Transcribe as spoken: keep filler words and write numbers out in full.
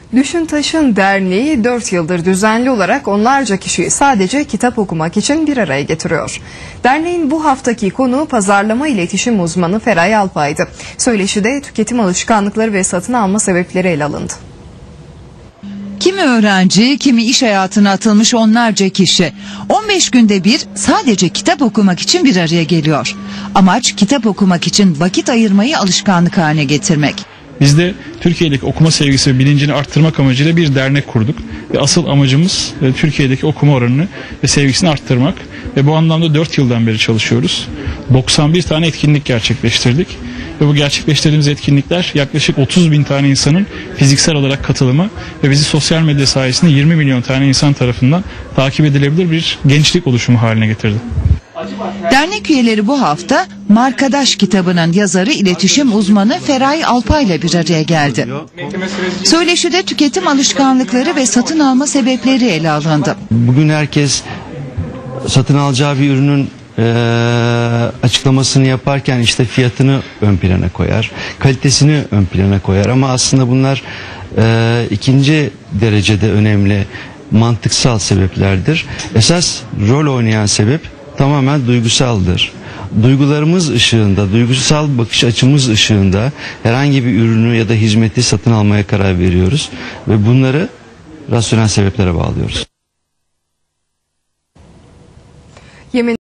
Düşün Taşın Derneği dört yıldır düzenli olarak onlarca kişiyi sadece kitap okumak için bir araya getiriyor. Derneğin bu haftaki konuğu pazarlama iletişim uzmanı Feray Alpay'dı. Söyleşide tüketim alışkanlıkları ve satın alma sebepleri ele alındı. Kimi öğrenci, kimi iş hayatına atılmış onlarca kişi on beş günde bir sadece kitap okumak için bir araya geliyor. Amaç kitap okumak için vakit ayırmayı alışkanlık haline getirmek. Biz de Türkiye'deki okuma sevgisi ve bilincini arttırmak amacıyla bir dernek kurduk. Ve asıl amacımız Türkiye'deki okuma oranını ve sevgisini arttırmak. Ve bu anlamda dört yıldan beri çalışıyoruz. doksan bir tane etkinlik gerçekleştirdik. Ve bu gerçekleştirdiğimiz etkinlikler yaklaşık otuz bin tane insanın fiziksel olarak katılımı ve bizi sosyal medya sayesinde yirmi milyon tane insan tarafından takip edilebilir bir gençlik oluşumu haline getirdi. Dernek üyeleri bu hafta Markadaş kitabının yazarı, iletişim uzmanı Feray Alpay ile bir araya geldi. Söyleşide tüketim alışkanlıkları ve satın alma sebepleri ele alındı. Bugün herkes satın alacağı bir ürünün e, açıklamasını yaparken işte fiyatını ön plana koyar, kalitesini ön plana koyar ama aslında bunlar e, ikinci derecede önemli mantıksal sebeplerdir. Esas rol oynayan sebep tamamen duygusaldır. Duygularımız ışığında, duygusal bakış açımız ışığında herhangi bir ürünü ya da hizmeti satın almaya karar veriyoruz ve bunları rasyonel sebeplere bağlıyoruz. Yemin